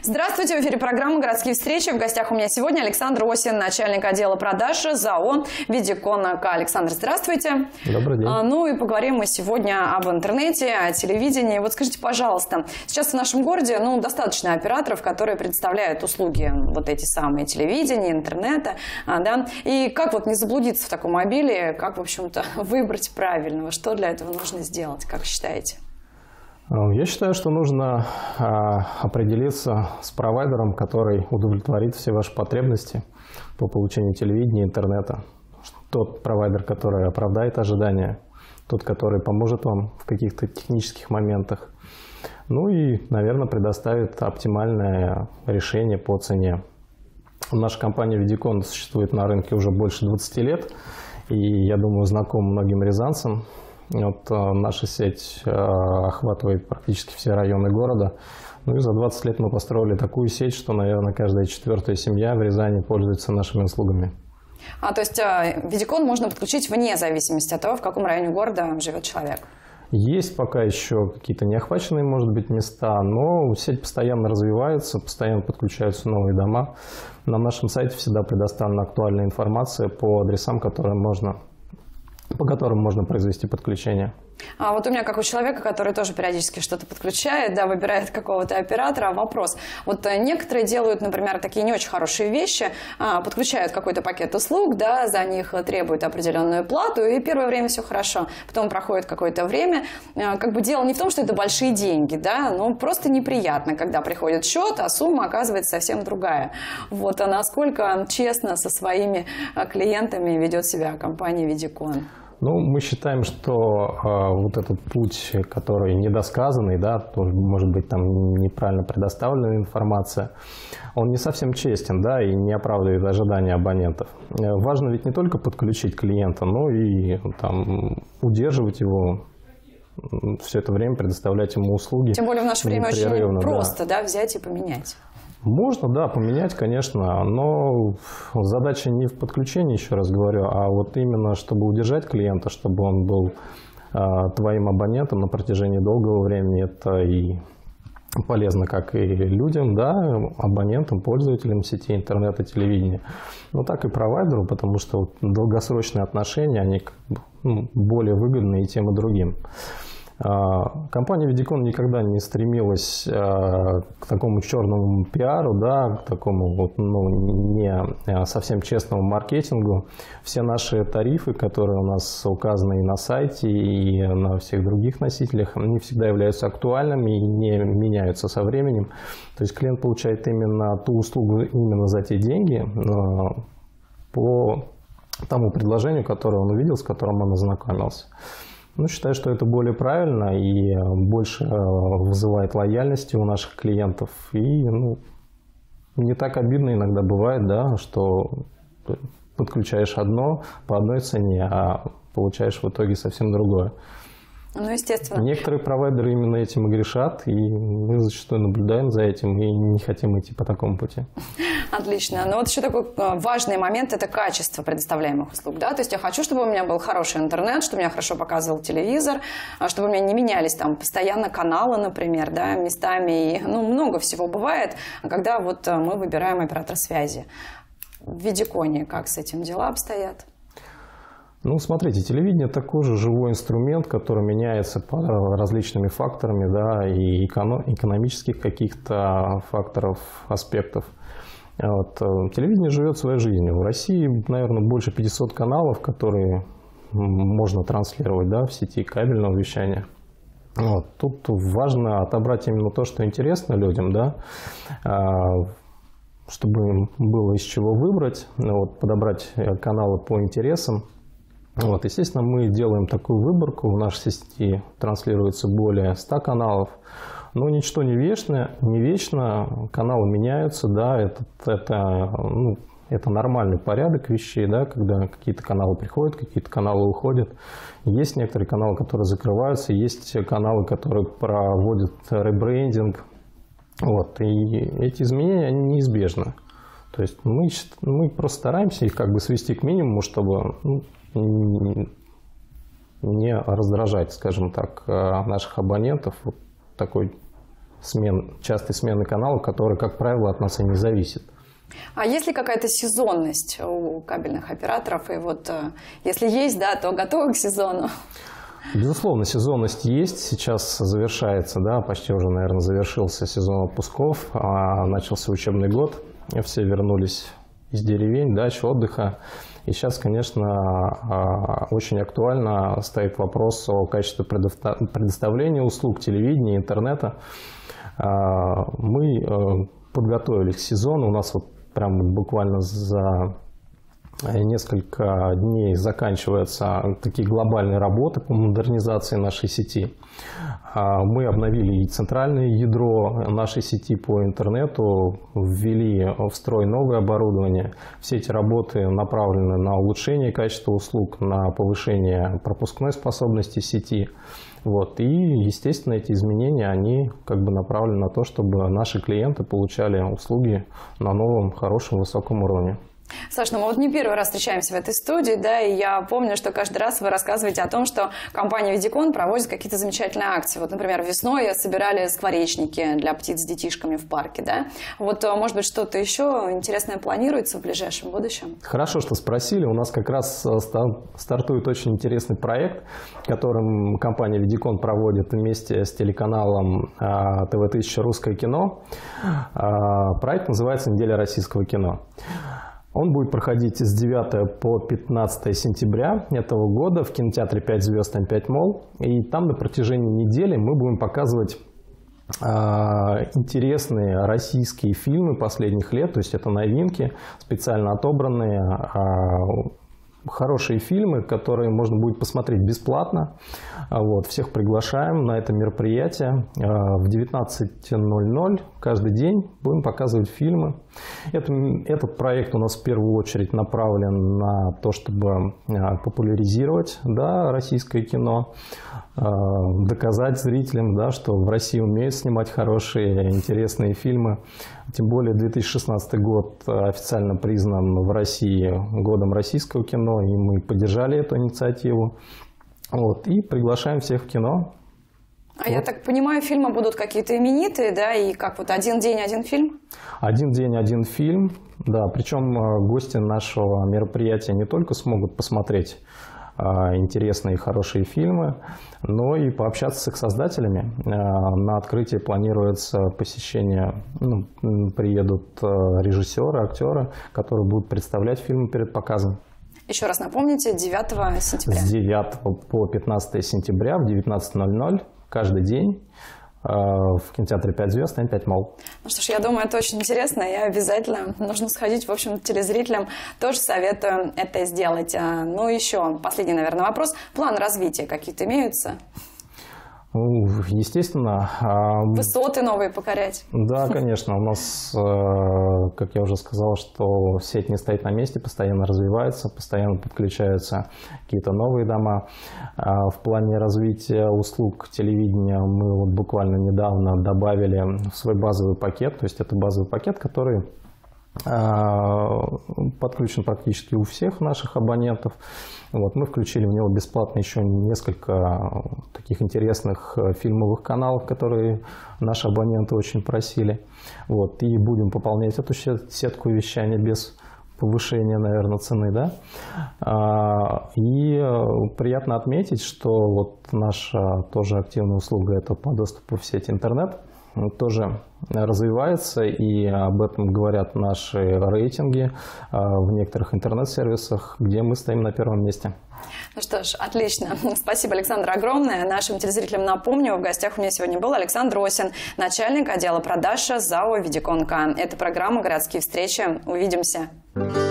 Здравствуйте, в эфире программы «Городские встречи». В гостях у меня сегодня Александр Осин, начальник отдела продаж ЗАО «Видикон АК». Александр, здравствуйте. Добрый день. Ну и поговорим мы сегодня об интернете, о телевидении. Вот скажите, пожалуйста, сейчас в нашем городе достаточно операторов, которые предоставляют услуги вот эти самые телевидения, интернета. Да? И как вот не заблудиться в таком мобиле, как, в общем-то, выбрать правильного? Что для этого нужно сделать, как считаете? Я считаю, что нужно определиться с провайдером, который удовлетворит все ваши потребности по получению телевидения и интернета. Тот провайдер, который оправдает ожидания, тот, который поможет вам в каких-то технических моментах. Ну и, наверное, предоставит оптимальное решение по цене. Наша компания «Видикон» существует на рынке уже больше 20 лет, и, я думаю, знаком многим рязанцам. Вот наша сеть охватывает практически все районы города. Ну и за 20 лет мы построили такую сеть, что, наверное, каждая четвертая семья в Рязани пользуется нашими услугами. То есть Видикон можно подключить вне зависимости от того, в каком районе города живет человек? Есть пока еще какие-то неохваченные, может быть, места, но сеть постоянно развивается, постоянно подключаются новые дома. На нашем сайте всегда предоставлена актуальная информация по адресам, по которым можно произвести подключение. Вот у меня, как у человека, который тоже периодически что-то подключает, да, выбирает какого-то оператора, вопрос. Вот некоторые делают, например, такие не очень хорошие вещи, подключают какой-то пакет услуг, да, за них требуют определенную плату, и первое время все хорошо. Потом проходит какое-то время. Как бы дело не в том, что это большие деньги, да, но просто неприятно, когда приходит счет, а сумма оказывается совсем другая. Вот, а насколько честно со своими клиентами ведет себя компания «Видикон»? Ну, мы считаем, что вот этот путь, который недосказанный, да, тоже, может быть, там неправильно предоставлена информация, он не совсем честен, да, и не оправдывает ожидания абонентов. Важно ведь не только подключить клиента, но и там удерживать его, все это время предоставлять ему услуги. Тем более в наше время очень просто, да, взять и поменять. Можно, да, поменять, конечно, но задача не в подключении, еще раз говорю, а вот именно, чтобы удержать клиента, чтобы он был твоим абонентом на протяжении долгого времени. Это и полезно как и людям, да, абонентам, пользователям сети интернета, телевидения, но так и провайдеру, потому что долгосрочные отношения, они более выгодны и тем, и другим. Компания «Видикон» никогда не стремилась к такому черному пиару, да, к такому не совсем честному маркетингу. Все наши тарифы, которые у нас указаны и на сайте, и на всех других носителях, они всегда являются актуальными и не меняются со временем. То есть клиент получает именно ту услугу именно за те деньги по тому предложению, которое он увидел, с которым он ознакомился. Ну, считаю, что это более правильно и больше вызывает лояльности у наших клиентов. И не так обидно иногда бывает, да, что подключаешь одно по одной цене, а получаешь в итоге совсем другое. Ну, естественно. Некоторые провайдеры именно этим и грешат, и мы зачастую наблюдаем за этим и не хотим идти по такому пути. Отлично. Но вот еще такой важный момент – это качество предоставляемых услуг. Да? То есть я хочу, чтобы у меня был хороший интернет, чтобы у меня хорошо показывал телевизор, чтобы у меня не менялись там постоянно каналы, например, да, местами. И, много всего бывает, когда вот мы выбираем оператора связи. В Видиконе как с этим дела обстоят? Ну, смотрите, телевидение такой же живой инструмент, который меняется по различными факторами, да, и экономических каких-то факторов, аспектов. Вот. Телевидение живет своей жизнью. В России, наверное, больше 500 каналов, которые можно транслировать, да, в сети кабельного вещания. Вот. Тут важно отобрать именно то, что интересно людям, да, чтобы было из чего выбрать, вот, подобрать каналы по интересам. Вот, естественно, мы делаем такую выборку. В нашей сети транслируется более 100 каналов. Но ничто не вечно, каналы меняются, да, это нормальный порядок вещей, да, когда какие-то каналы приходят, какие-то каналы уходят. Есть некоторые каналы, которые закрываются, есть каналы, которые проводят ребрендинг. Вот, и эти изменения, они неизбежны. То есть мы просто стараемся их как бы свести к минимуму, чтобы не раздражать, скажем так, наших абонентов вот такой частой смены каналов, которая, как правило, от нас и не зависит. А есть ли какая-то сезонность у кабельных операторов? И вот если есть, да, то готовы к сезону? Безусловно, сезонность есть. Сейчас завершается, да, почти уже, наверное, завершился сезон отпусков, начался учебный год. Все вернулись из деревень, дач, отдыха. И сейчас, конечно, очень актуально стоит вопрос о качестве предоставления услуг телевидения, интернета. Мы подготовились к сезону. У нас вот прям буквально за несколько дней заканчиваются такие глобальные работы по модернизации нашей сети. Мы обновили и центральное ядро нашей сети по интернету, ввели в строй новое оборудование. Все эти работы направлены на улучшение качества услуг, на повышение пропускной способности сети. Вот. И, естественно, эти изменения, они как бы направлены на то, чтобы наши клиенты получали услуги на новом, хорошем, высоком уровне. Саш, ну мы вот не первый раз встречаемся в этой студии, да, и я помню, что каждый раз вы рассказываете о том, что компания Видикон проводит какие-то замечательные акции. Вот, например, весной собирали скворечники для птиц с детишками в парке, да. Вот, может быть, что-то еще интересное планируется в ближайшем будущем? Хорошо, что спросили. У нас как раз стартует очень интересный проект, которым компания Видикон проводит вместе с телеканалом ТВ-1000 «Русское кино». Проект называется «Неделя российского кино». Он будет проходить с 9 по 15 сентября этого года в кинотеатре «5 звезд М5 Молл». И там на протяжении недели мы будем показывать интересные российские фильмы последних лет. То есть это новинки, специально отобранные, хорошие фильмы, которые можно будет посмотреть бесплатно. Вот, всех приглашаем на это мероприятие. В 19:00 каждый день будем показывать фильмы. Этот проект у нас в первую очередь направлен на то, чтобы популяризировать, да, российское кино, доказать зрителям, да, что в России умеют снимать хорошие, интересные фильмы. Тем более 2016 год официально признан в России годом российского кино, и мы поддержали эту инициативу. Вот, и приглашаем всех в кино. А вот. Я так понимаю, фильмы будут какие-то именитые, да, и как вот один день, один фильм? Один день, один фильм, да, причем гости нашего мероприятия не только смогут посмотреть интересные и хорошие фильмы, но и пообщаться с их создателями. На открытие планируется посещение, приедут режиссеры, актеры, которые будут представлять фильмы перед показом. Еще раз напомните, 9 сентября. С 9 по 15 сентября в 19:00 каждый день в кинотеатре «5 звезд» М5 Молл. Ну что ж, я думаю, это очень интересно, и обязательно нужно сходить. В общем, телезрителям тоже советую это сделать. Ну, еще последний, наверное, вопрос. План развития какие-то имеются? Естественно. Высоты новые покорять? Да, конечно. У нас, как я уже сказал, что сеть не стоит на месте, постоянно развивается, постоянно подключаются какие-то новые дома. В плане развития услуг телевидения мы вот буквально недавно добавили в свой базовый пакет. То есть это базовый пакет, который подключен практически у всех наших абонентов. Вот, мы включили в него бесплатно еще несколько таких интересных фильмовых каналов, которые наши абоненты очень просили. Вот, и будем пополнять эту сетку вещания без повышения, наверное, цены. Да? И приятно отметить, что вот наша тоже активная услуга – это по доступу в сеть интернет. Тоже развивается, и об этом говорят наши рейтинги в некоторых интернет-сервисах, где мы стоим на первом месте. Ну что ж, отлично. Спасибо, Александр, огромное. Нашим телезрителям напомню, в гостях у меня сегодня был Александр Осин, начальник отдела продаж ЗАО «Видикон К». Это программа «Городские встречи». Увидимся.